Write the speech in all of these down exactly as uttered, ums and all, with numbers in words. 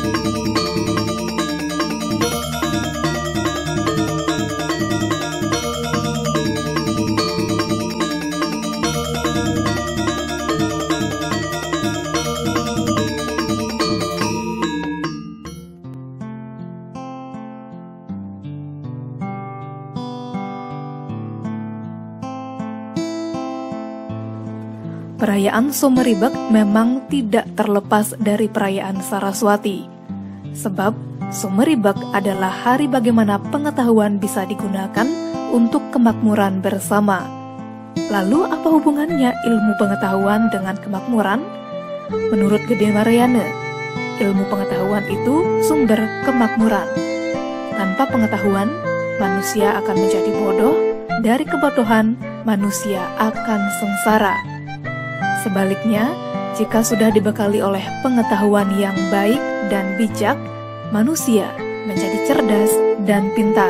Perayaan Someribek memang tidak terlepas dari perayaan Saraswati. Sebab Someribek adalah hari bagaimana pengetahuan bisa digunakan untuk kemakmuran bersama. Lalu apa hubungannya ilmu pengetahuan dengan kemakmuran? Menurut Gede Mariana, ilmu pengetahuan itu sumber kemakmuran. Tanpa pengetahuan, manusia akan menjadi bodoh. Dari kebodohan, manusia akan sengsara. Sebaliknya, jika sudah dibekali oleh pengetahuan yang baik dan bijak, manusia menjadi cerdas dan pintar.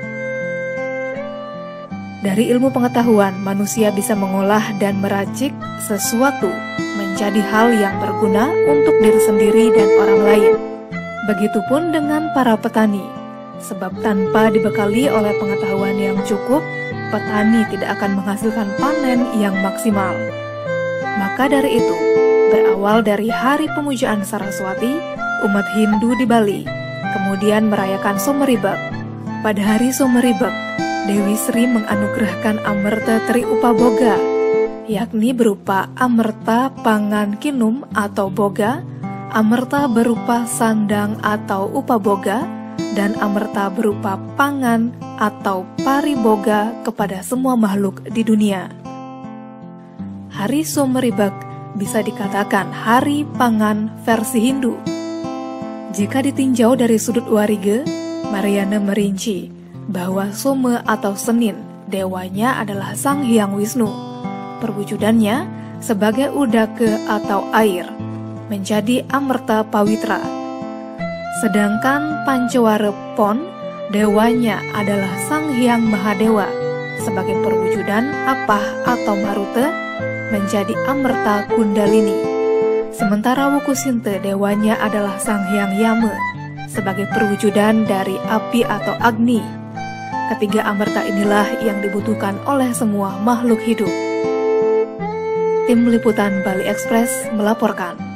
Dari ilmu pengetahuan, manusia bisa mengolah dan meracik sesuatu menjadi hal yang berguna untuk diri sendiri dan orang lain. Begitupun dengan para petani, sebab tanpa dibekali oleh pengetahuan yang cukup, petani tidak akan menghasilkan panen yang maksimal. Maka dari itu, berawal dari hari pemujaan Saraswati, umat Hindu di Bali kemudian merayakan Someribek. Pada hari Someribek, Dewi Sri menganugerahkan Amerta Tri Upaboga, yakni berupa amerta pangan kinum atau boga, amerta berupa sandang atau upaboga, dan amerta berupa pangan atau pariboga kepada semua makhluk di dunia. Hari Someribek bisa dikatakan hari pangan versi Hindu. Jika ditinjau dari sudut warige, Mariana merinci bahwa Some atau Senin, dewanya adalah Sang Hyang Wisnu. Perwujudannya sebagai udake atau air, menjadi amerta pawitra. Sedangkan Pancawara Pon, dewanya adalah Sang Hyang Mahadewa, sebagai perwujudan Apah atau Maruta, menjadi amerta Kundalini. Sementara Wukusinte, dewanya adalah Sang Hyang Yama, sebagai perwujudan dari api atau Agni. Ketiga amerta inilah yang dibutuhkan oleh semua makhluk hidup. Tim Liputan Bali Express melaporkan.